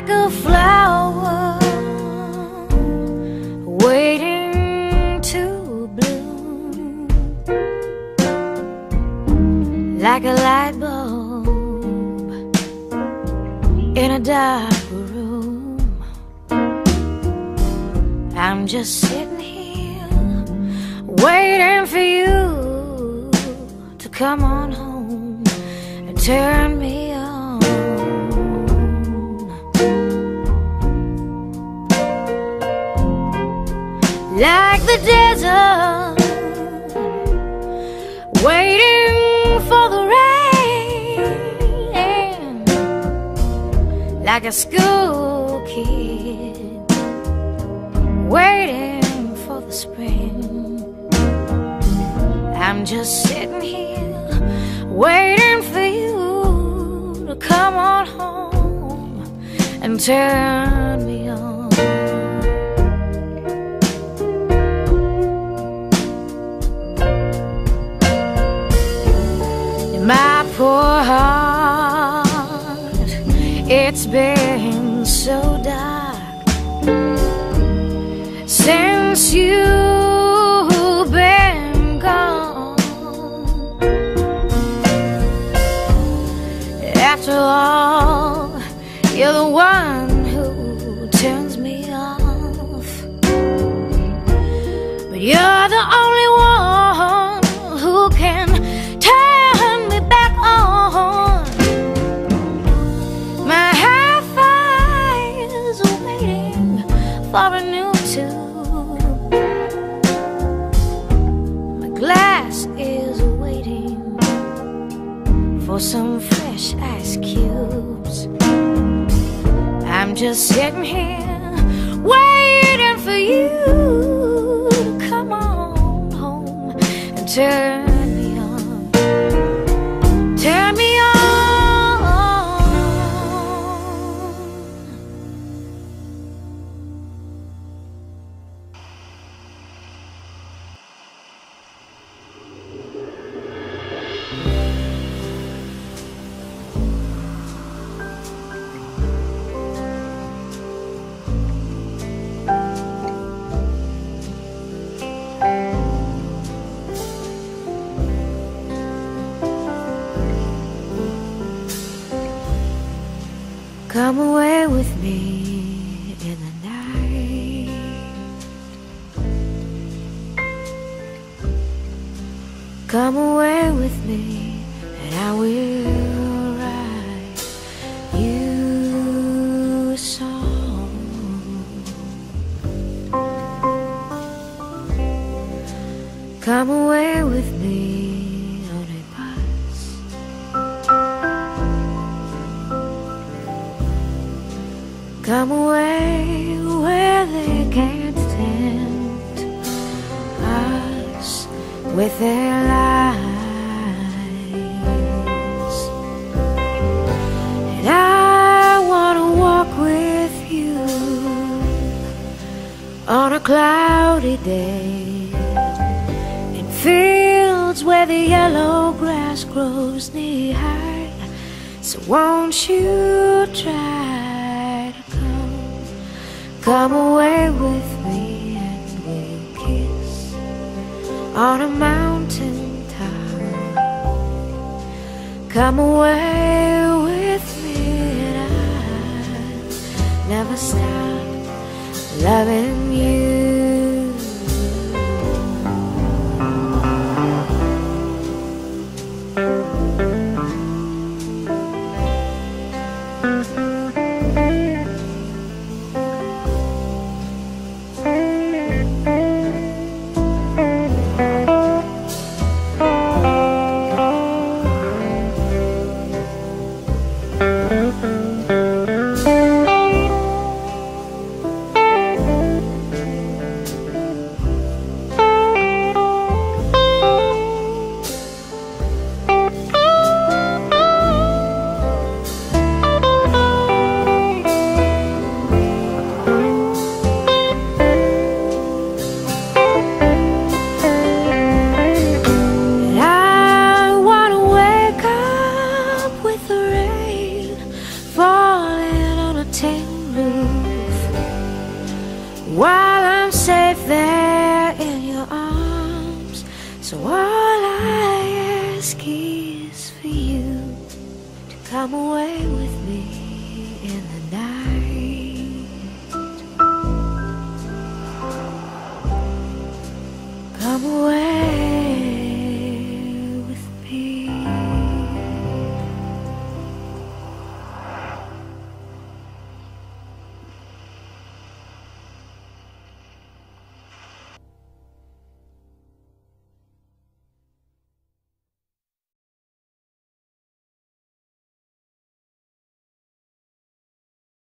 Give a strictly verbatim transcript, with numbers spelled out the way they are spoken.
a flower waiting to bloom, like a light bulb in a dark room. I'm just sitting here waiting for you to come on home and turn me on. Like the desert, waiting for the rain, like a school kid waiting for the spring. I'm just sitting here waiting for you to come on home and turn me on. My poor heart, it's been so dark since you've been gone. After all, you're the one who turns me off, but you're the only one who can turn me back on. My hi-fi is waiting for a new tune. My glass is waiting for some fresh ice cubes. I'm just sitting here waiting for you to come on home and turn me on. Turn me on. Come away with me in the night. Come away with me and I will write you a song. Come away with me on a bus. Come away where they can't tempt us with their lies. And I want to walk with you on a cloudy day in fields where the yellow grass grows knee high. So won't you try? Come away with me and we'll kiss on a mountain top. Come away with me and I'll never stop loving you. So all I ask is for you to come away with